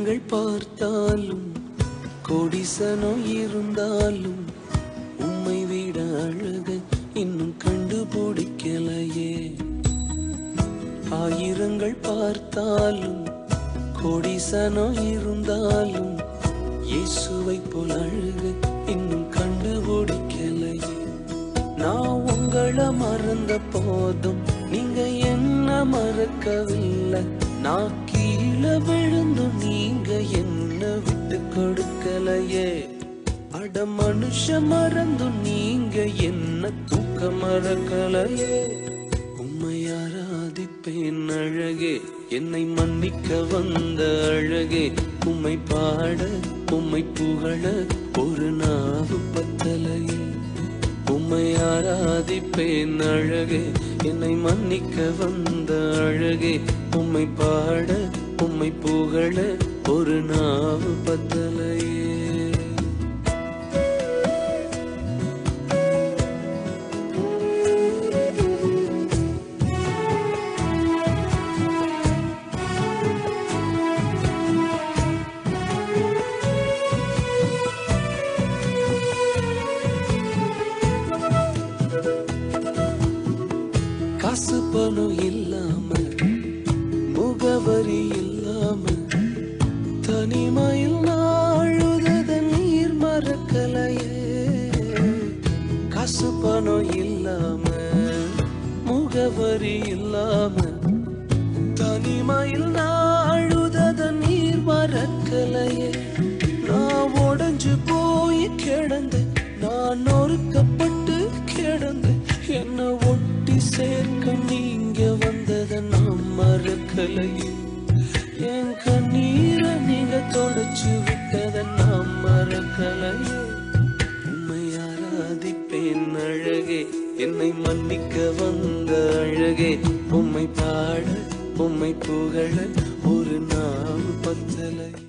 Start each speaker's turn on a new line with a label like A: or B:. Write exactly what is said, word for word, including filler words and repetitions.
A: ஆயிரங்கள் பார்த்தாலும் கோடிசனம் இருந்தாலும் உம்மை விட அழகை இன்னும் கண்டுபிடிக்கலையே. ஆயிரங்கள் பார்த்தாலும் கோடிசனம் இருந்தாலும் இயேசுவை போல் அழகை இன்னும் கண்டுபிடிக்கலையே. நான் உங்களை மறந்த போதும் நீங்க என்ன மறக்கவில்லை. நான் கீழே விழுந்து நீங்க என்ன விட்டு கொடுக்கலையே. அட மனுஷ மறந்து நீங்க என்ன தூக்க மறக்கலையே. உம்மை ஆராதிப்பேன் அழகே, என்னை மன்னிக்க வந்த அழகே. உம்மை பாட உம்மை புகழ ஒரு நாவு பத்தலையே. உம்மை ஆராதிப்பேன் அழகே, என்னை மன்னிக்க வந்த அழகே. உம்மை பாட உம்மை புகழ ஒரு நாவு பத்தலையே. காசு பணம் இல்லாம முகவரி இல்லாம தனிமையில் நாழுத நீர் மறக்கலையே. காசு பணம் இல்லாம முகவரி இல்லாம தனிமையில் நாழுத நீர் மறக்கலையே. நான் உடைஞ்சு போய் கிடந்து நான் நொறுக்கப்பட்டு கிடந்து என்ன ஒட்டி சேர்க்க நீங்க வந்தத நான் மறக்கலையே. என் கண்ணீரை நீங்க தொடச்சு விட்டத நான் மறக்கலையே. உம்மை ஆராதிப்பேன் அழகே, என்னை மன்னிக்க வந்த அழகே. உம்மை பாட உம்மை புகழ ஒரு நாவு பத்தலை.